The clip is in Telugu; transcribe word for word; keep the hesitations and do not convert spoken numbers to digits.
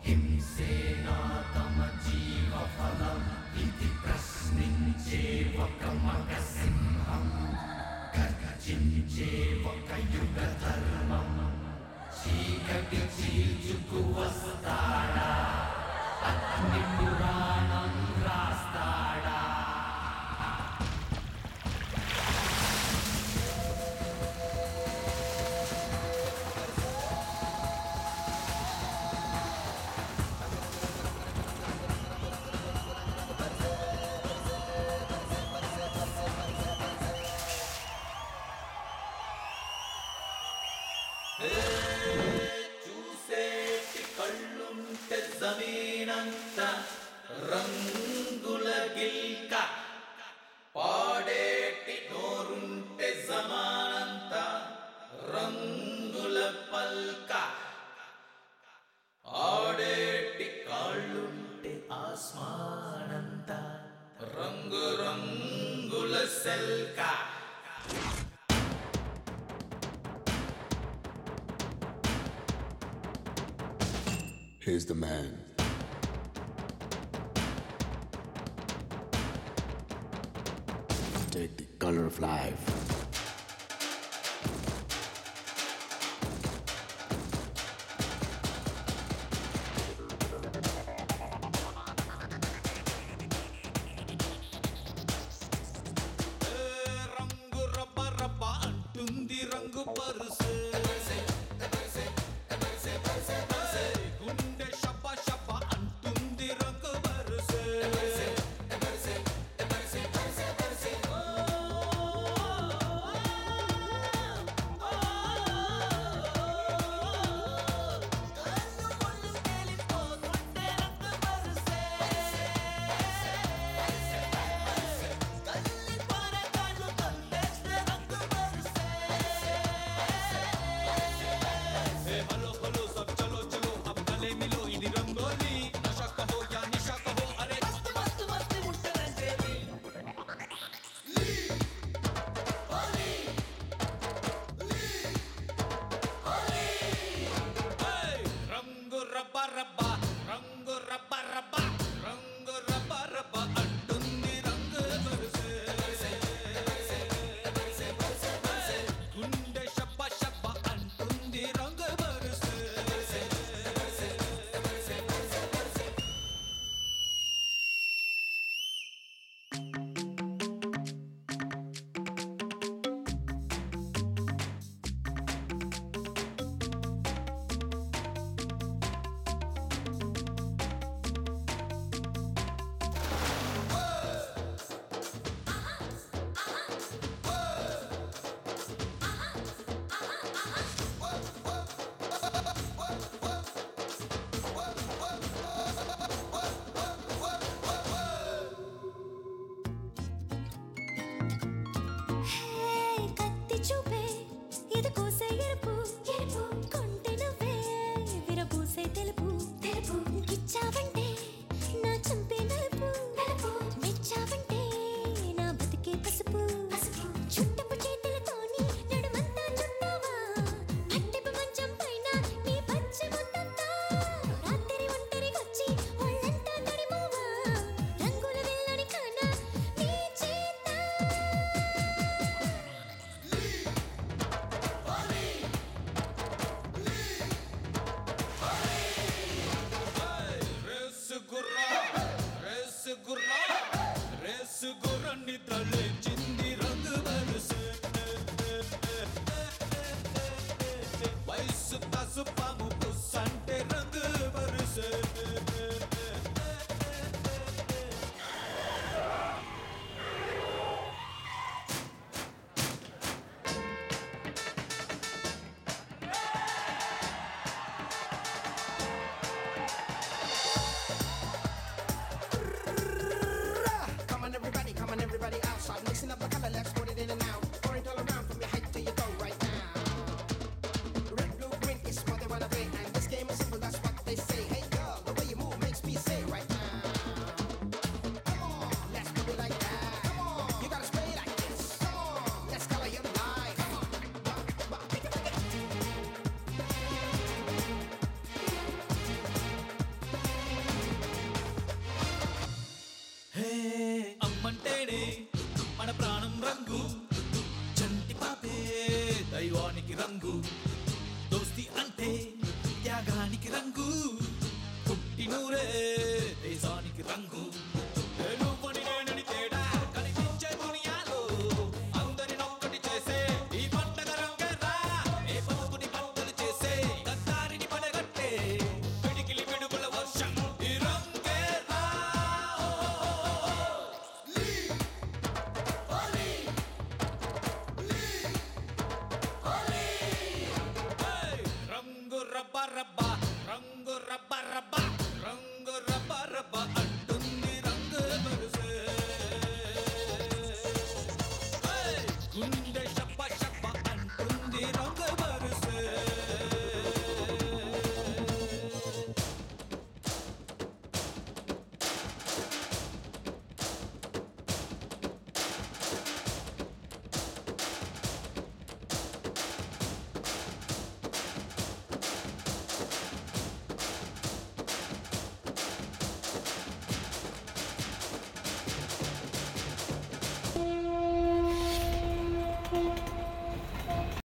హింసేనా తమ జీవ ఫలం ఇది ప్రశ్నించే ఒక మగ సింహం గర్జించే ఒక యుగ ధర్మం చీకటి చీల్చుకు వస్తాడా అగ్ని పురాణం రాస్తాడా చూసేటి కళ్ళుంటే జమీనంత రంగుల గిల్క పాడేటి నోరుంటే జమానంత రంగుల పల్క ఆడేటి కాళ్ళుంటే ఆస్మానంత రంగు రంగుల సెల్క Here's the man. Take the color of life. రంగు రబ్బ రబ్బ అంటుంది రంగు పరుసు గుండె షబ్బ షబ్బ అంటుంది రంగు పరుసు హలో హలో సబ్ చలో చలో అబ్ గలే మిలో ఇది రంగోలి నషా కహో యా నిషా కహో అరే మస్త్ మస్త్ మస్త్ ముట్టనంటే రంగు రబ్బ రబ్బ రంగు రబ్బ రబ్బ రంగు రబ్బ రబ్బ అంటుంది రంగు వరుసే గుండె షబ్బ షబ్బ అంటుంది రంగు వరుసే కత్తి చూపే ఇది కోసే ఎరుపు ఎరుపు కొంటె నువ్వే విరబూసే తెలుపు తెలుపు గిచ్చావంటే నా చంపే నలుపు నలుపు మెచ్చావంటే నా బతికే పసుపు పసుపు చుట్టపు చేతులతోని నడుమంతా చుట్టావా అట్టెపు మంచం పైన నీ పచ్చి ముద్దంతా రాత్రి ఒంటరిగొచ్చి ఒళ్ళంతా తడిమావా రంగుల వెళ్ళని కాన నీ చేత రేస్ రంగు దోస్తి అంటే త్యాగానికి రంగు పుట్టినూరే దేశానికి రంగు నువ్వని నేనని తేడా కనిపించే దునియాలో అందరినొక్కటి చేసే ఈ పండగ రంగేరా ఏ బతుకుని బట్టలు చేసే గద్దారిని పడగట్టే పిడికిలి పిడుగుల వర్షం ఈ రంగేరా రంగు రబ్బ రబ్బ